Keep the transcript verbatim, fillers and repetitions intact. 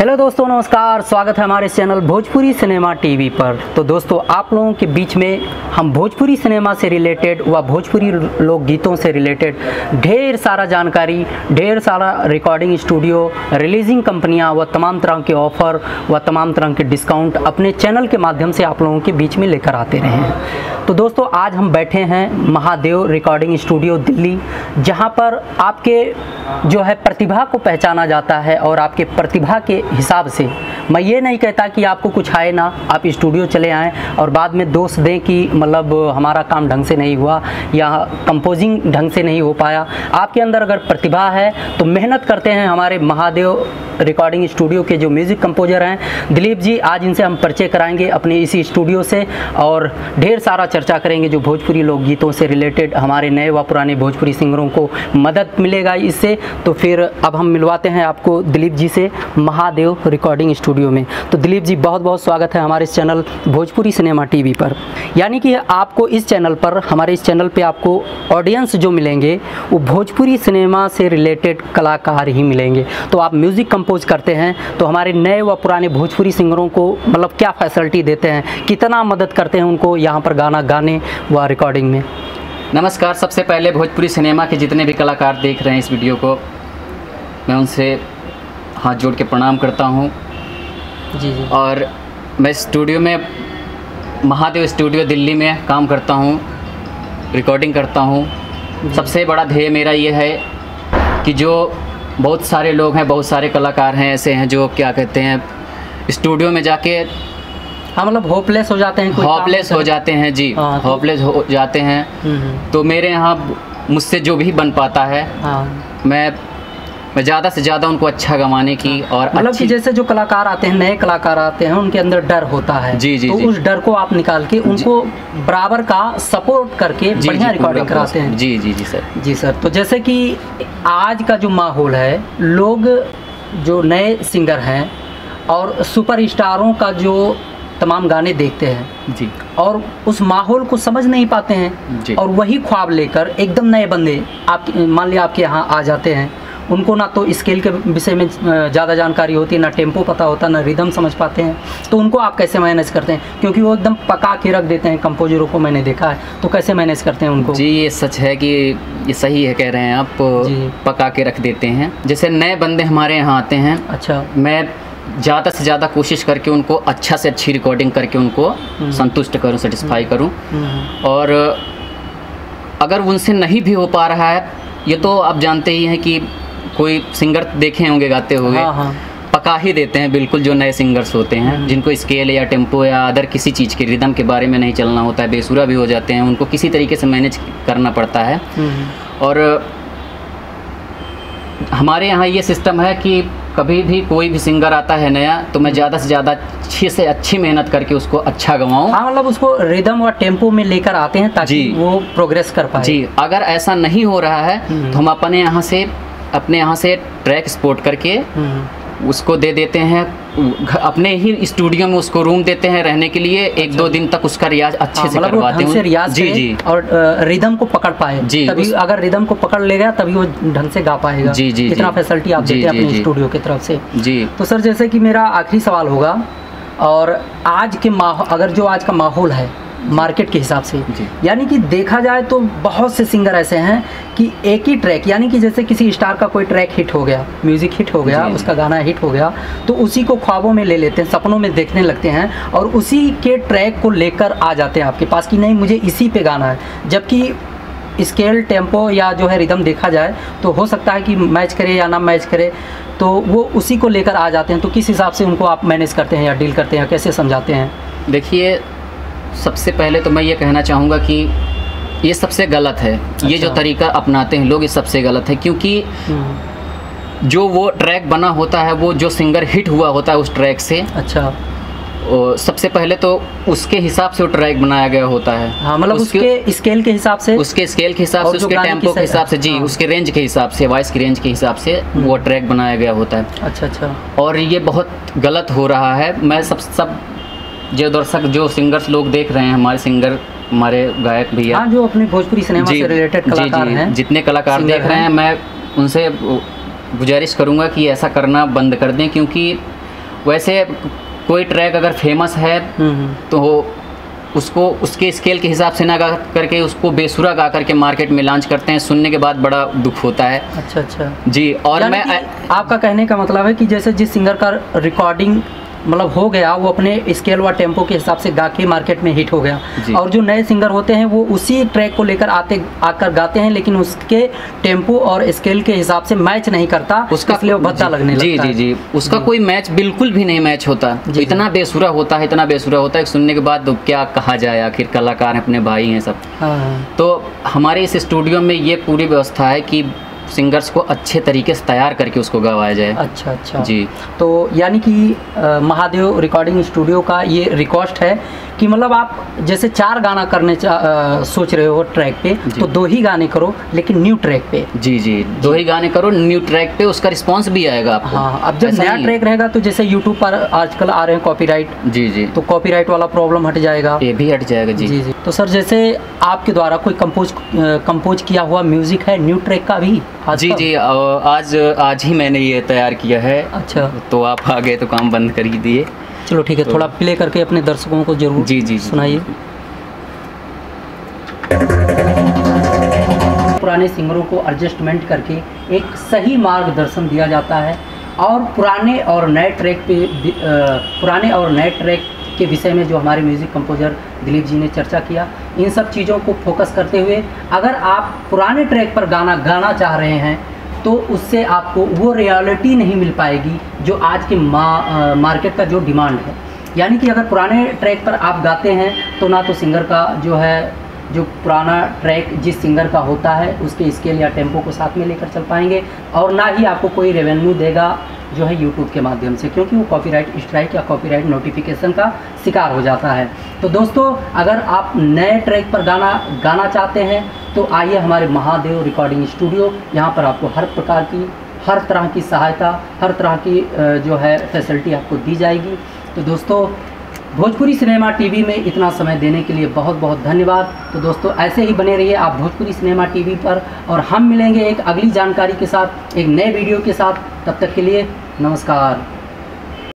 Hello दोस्तों, नमस्कार। स्वागत है हमारे चैनल भोजपुरी सिनेमा टीवी पर। तो दोस्तों, आप लोगों के बीच में हम भोजपुरी सिनेमा से रिलेटेड व भोजपुरी लोकगीतों से रिलेटेड ढेर सारा जानकारी, ढेर सारा रिकॉर्डिंग स्टूडियो, रिलीजिंग कंपनियां व तमाम तरह के ऑफ़र व तमाम तरह के डिस्काउंट अपने चैनल के माध्यम से आप लोगों के बीच में लेकर आते रहे हैं। तो दोस्तों, आज हम बैठे हैं महादेव रिकॉर्डिंग स्टूडियो दिल्ली, जहां पर आपके जो है प्रतिभा को पहचाना जाता है और आपके प्रतिभा के हिसाब से मैं ये नहीं कहता कि आपको कुछ आए ना, आप स्टूडियो चले आएँ और बाद में दोष दें कि मतलब हमारा काम ढंग से नहीं हुआ या कंपोजिंग ढंग से नहीं हो पाया। आपके अंदर अगर प्रतिभा है तो मेहनत करते हैं। हमारे महादेव रिकॉर्डिंग स्टूडियो के जो म्यूज़िक कंपोजर हैं दिलीप जी, आज इनसे हम परिचय कराएंगे अपने इसी स्टूडियो से और ढेर सारा चर्चा करेंगे जो भोजपुरी लोकगीतों से रिलेटेड हमारे नए व पुराने भोजपुरी सिंगरों को मदद मिलेगा इससे। तो फिर अब हम मिलवाते हैं आपको दिलीप जी से महादेव रिकॉर्डिंग स्टूडियो में। तो दिलीप जी, बहुत बहुत स्वागत है हमारे इस चैनल भोजपुरी सिनेमा टीवी पर। यानी कि आपको इस चैनल पर, हमारे इस चैनल पे आपको ऑडियंस जो मिलेंगे वो भोजपुरी सिनेमा से रिलेटेड कलाकार ही मिलेंगे। तो आप म्यूज़िक कंपोज करते हैं, तो हमारे नए व पुराने भोजपुरी सिंगरों को मतलब क्या फैसिलिटी देते हैं, कितना मदद करते हैं उनको यहाँ पर गाना गाने व रिकॉर्डिंग में? नमस्कार। सबसे पहले भोजपुरी सिनेमा के जितने भी कलाकार देख रहे हैं इस वीडियो को, मैं उनसे हाथ जोड़ के प्रणाम करता हूं। जी जी। और मैं स्टूडियो में, महादेव स्टूडियो दिल्ली में काम करता हूं, रिकॉर्डिंग करता हूं। सबसे बड़ा ध्येय मेरा ये है कि जो बहुत सारे लोग हैं, बहुत सारे कलाकार हैं ऐसे हैं जो क्या कहते हैं स्टूडियो में जाके हाँ मतलब होपलेस हो जाते हैं, होपलेस हो जाते हैं जी, होपलेस हो जाते हैं। तो मेरे यहाँ मुझसे जो भी बन पाता है, हाँ। मैं मैं ज़्यादा से ज़्यादा उनको अच्छा गवाने की और मतलब कि जैसे जो कलाकार आते हैं, नए कलाकार आते हैं, उनके अंदर डर होता है। जी जी तो जी। उस डर को आप निकाल के उनको बराबर का सपोर्ट करके बढ़िया रिकॉर्डिंग कराते हैं। जी जी जी सर। जी सर। तो जैसे कि आज का जो माहौल है, लोग जो नए सिंगर हैं और सुपर स्टारों का जो तमाम गाने देखते हैं जी, और उस माहौल को समझ नहीं पाते हैं जी। और वही ख्वाब लेकर एकदम नए बंदे आप मान लिया आपके यहाँ आ जाते हैं, उनको ना तो स्केल के विषय में ज़्यादा जानकारी होती है, ना टेम्पो पता होता, ना रिदम समझ पाते हैं। तो उनको आप कैसे मैनेज करते हैं? क्योंकि वो एकदम पका के रख देते हैं कंपोजरों को, मैंने देखा है। तो कैसे मैनेज करते हैं उनको? जी, ये सच है कि ये सही है, कह रहे हैं आप, पका के रख देते हैं। जैसे नए बंदे हमारे यहाँ आते हैं, अच्छा, मैं ज़्यादा से ज़्यादा कोशिश करके उनको अच्छा से अच्छी रिकॉर्डिंग करके उनको संतुष्ट करूँ, सेटिस्फाई करूँ। और अगर उनसे नहीं भी हो पा रहा है, ये तो आप जानते ही हैं कि कोई सिंगर देखे होंगे गाते हुए, हाँ हाँ। पका ही देते हैं बिल्कुल, जो नए सिंगर्स होते हैं जिनको स्केल या टेम्पो या अदर किसी चीज़ के रिदम के बारे में नहीं चलना होता है, बेसुरा भी हो जाते हैं, उनको किसी तरीके से मैनेज करना पड़ता है। और हमारे यहाँ ये सिस्टम है कि कभी भी कोई भी सिंगर आता है नया, तो मैं ज़्यादा से ज़्यादा अच्छी से अच्छी मेहनत करके उसको अच्छा गवाऊँ। हाँ, मतलब उसको रिदम और टेम्पो में लेकर आते हैं ताकि वो प्रोग्रेस कर पाए। जी, अगर ऐसा नहीं हो रहा है तो हम अपने यहाँ से अपने यहाँ से ट्रैक स्पॉट करके उसको दे देते हैं, अपने ही स्टूडियो में उसको रूम देते हैं रहने के लिए। एक अच्छा। दो दिन तक उसका रियाज अच्छे से करवाते हैं, रियाज जी जी, और रिदम को पकड़ पाए जी। तभी उस... अगर रिदम को पकड़ लेगा तभी वो ढंग से गा पाएगा। जी जी। कितना फैसिलिटी आप देते हैं अपने स्टूडियो की तरफ से जी। तो सर, जैसे कि मेरा आखिरी सवाल होगा, और आज के माहौल, अगर जो आज का माहौल है मार्केट के हिसाब से, यानी कि देखा जाए तो बहुत से सिंगर ऐसे हैं कि एक ही ट्रैक, यानी कि जैसे किसी स्टार का कोई ट्रैक हिट हो गया, म्यूज़िक हिट हो गया, उसका गाना हिट हो गया, तो उसी को ख्वाबों में ले लेते हैं, सपनों में देखने लगते हैं और उसी के ट्रैक को लेकर आ जाते हैं आपके पास कि नहीं मुझे इसी पे गाना है। जबकि स्केल, टेम्पो या जो है रिदम देखा जाए तो हो सकता है कि मैच करे या ना मैच करे, तो वो उसी को लेकर आ जाते हैं। तो किस हिसाब से उनको आप मैनेज करते हैं या डील करते हैं, कैसे समझाते हैं? देखिए, सबसे पहले तो मैं ये कहना चाहूँगा कि ये सबसे गलत है। अच्छा। ये जो तरीका अपनाते हैं लोग, ये सबसे गलत है, क्योंकि जो वो ट्रैक बना होता है, वो जो सिंगर हिट हुआ होता है उस ट्रैक से, अच्छा, और सबसे पहले तो उसके हिसाब से वो ट्रैक बनाया गया होता है। हाँ, मतलब उसके, उसके स्केल के हिसाब से, उसके स्केल के हिसाब से, उसके टेम्पो के हिसाब से जी, हाँ। उसके रेंज के हिसाब से, वॉइस की रेंज के हिसाब से वो ट्रैक बनाया गया होता है। अच्छा अच्छा। और ये बहुत गलत हो रहा है। मैं सब सब जो दर्शक, जो सिंगर्स लोग देख रहे हैं, हमारे सिंगर, हमारे गायक भैया, हाँ, जो अपनी भोजपुरी सिनेमा से रिलेटेड कलाकार हैं, जितने कलाकार देख रहे हैं, मैं उनसे गुजारिश करूंगा कि ऐसा करना बंद कर दें, क्योंकि वैसे कोई ट्रैक अगर फेमस है तो उसको उसके स्केल के हिसाब से ना गा करके उसको बेसुरा गा करके मार्केट में लॉन्च करते हैं, सुनने के बाद बड़ा दुख होता है। अच्छा अच्छा जी। और मैं आपका कहने का मतलब है कि जैसे जिस सिंगर का रिकॉर्डिंग मतलब हो गया वो अपने स्केल व टेम्पो के हिसाब से गा के मार्केट में हिट हो गया, और जो नए सिंगर होते हैं वो उसी ट्रैक को लेकर आते आकर गाते हैं, लेकिन उसके टेम्पो और स्केल के हिसाब से मैच नहीं करता, उसका इसलिए वो भद्दा लगने लगता है। जी जी जी उसका कोई मैच बिल्कुल भी नहीं मैच होता, इतना बेसुरा होता है, इतना बेसुरा होता है, सुनने के बाद तो क्या कहा जाए, आखिर कलाकार अपने भाई हैं सब। तो हमारे इस स्टूडियो में ये पूरी व्यवस्था है कि सिंगर्स को अच्छे तरीके से तैयार करके उसको गवाया जाए। अच्छा अच्छा जी। तो यानी कि महादेव रिकॉर्डिंग स्टूडियो का ये रिक्वेस्ट है कि मतलब आप जैसे चार गाना करने आ, सोच रहे हो ट्रैक पे, तो दो ही गाने करो लेकिन न्यू ट्रैक पे। जी जी दो ही गाने करो न्यू ट्रैक पे, उसका रिस्पांस भी आएगा आपको। हाँ, अब जब नया ट्रैक रहेगा तो जैसे यूट्यूब पर आजकल आ रहे हैं कॉपीराइट, जी जी तो कॉपीराइट वाला प्रॉब्लम हट जाएगा, ये भी हट जाएगा। जी जी जी तो सर जैसे आपके द्वारा कोई कंपोज कंपोज किया हुआ म्यूजिक है न्यू ट्रैक का भी? जी जी आज आज ही मैंने ये तैयार किया है। अच्छा, तो आप आ गए तो काम बंद कर ही दिए। चलो ठीक है, तो थोड़ा प्ले करके अपने दर्शकों को जरूर जी जी सुनाइए। पुराने सिंगरों को एडजस्टमेंट करके एक सही मार्गदर्शन दिया जाता है, और पुराने और नए ट्रैक पे पुराने और नए ट्रैक के विषय में जो हमारे म्यूज़िक कंपोजर दिलीप जी ने चर्चा किया, इन सब चीज़ों को फोकस करते हुए अगर आप पुराने ट्रैक पर गाना गाना चाह रहे हैं तो उससे आपको वो रियलिटी नहीं मिल पाएगी जो आज के मा, मार्केट का जो डिमांड है। यानी कि अगर पुराने ट्रैक पर आप गाते हैं तो ना तो सिंगर का जो है जो पुराना ट्रैक जिस सिंगर का होता है उसके स्केल या टेम्पो को साथ में लेकर चल पाएंगे, और ना ही आपको कोई रेवेन्यू देगा जो है यूट्यूब के माध्यम से, क्योंकि वो कॉपीराइट स्ट्राइक या कॉपीराइट नोटिफिकेशन का शिकार हो जाता है। तो दोस्तों अगर आप नए ट्रैक पर गाना गाना चाहते हैं तो आइए हमारे महादेव रिकॉर्डिंग स्टूडियो, यहाँ पर आपको हर प्रकार की हर तरह की सहायता, हर तरह की जो है फैसिलिटी आपको दी जाएगी। तो दोस्तों भोजपुरी सिनेमा टीवी में इतना समय देने के लिए बहुत बहुत धन्यवाद। तो दोस्तों ऐसे ही बने रहिए आप भोजपुरी सिनेमा टीवी पर, और हम मिलेंगे एक अगली जानकारी के साथ, एक नए वीडियो के साथ। तब तक के लिए नमस्कार।